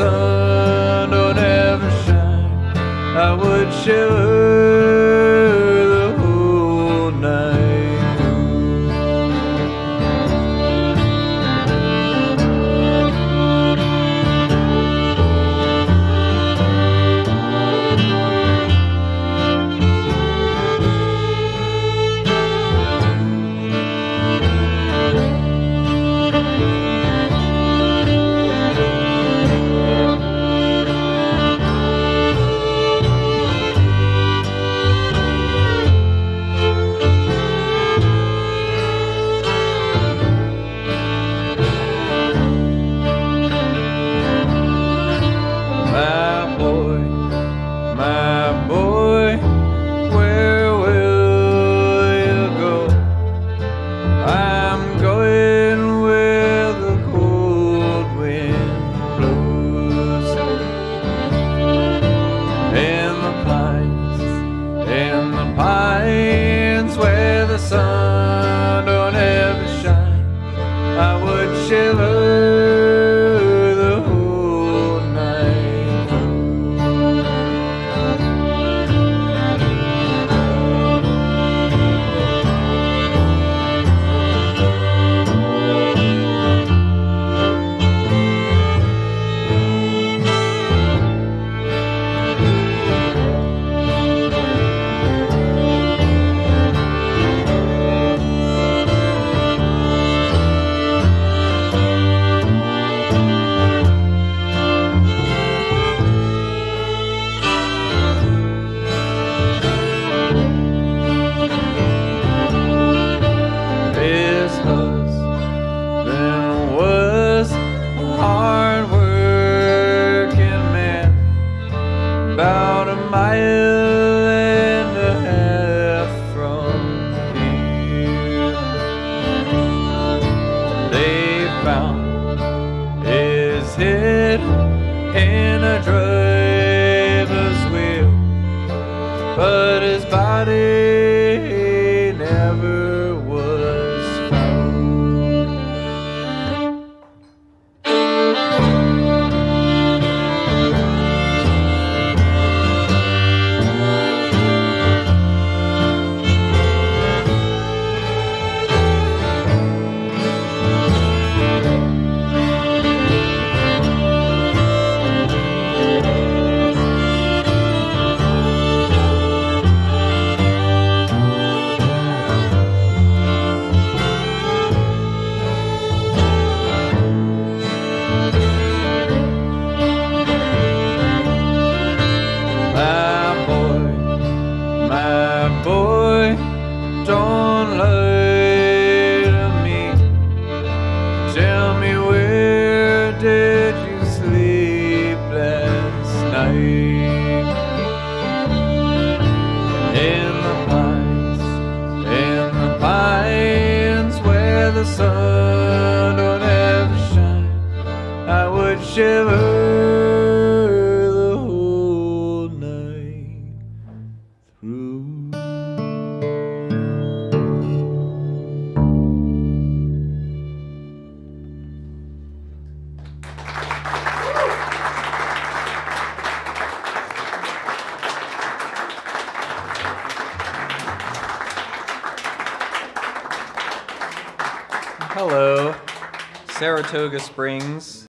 sun don't ever shine, I would shiver the whole night through. My boy, where will you go? I'm going where the cold wind blows. In the pines where the sun don't ever shine, I would shiver the whole night through. His husband was a hard-working man, about a mile and a half from here. They found his head in a driver's wheel, but his body never was found. My boy, don't lie to me. Tell me, where did you sleep last night? In the pines where the sun don't ever shine, I would shiver the whole night through. Hello, Saratoga Springs.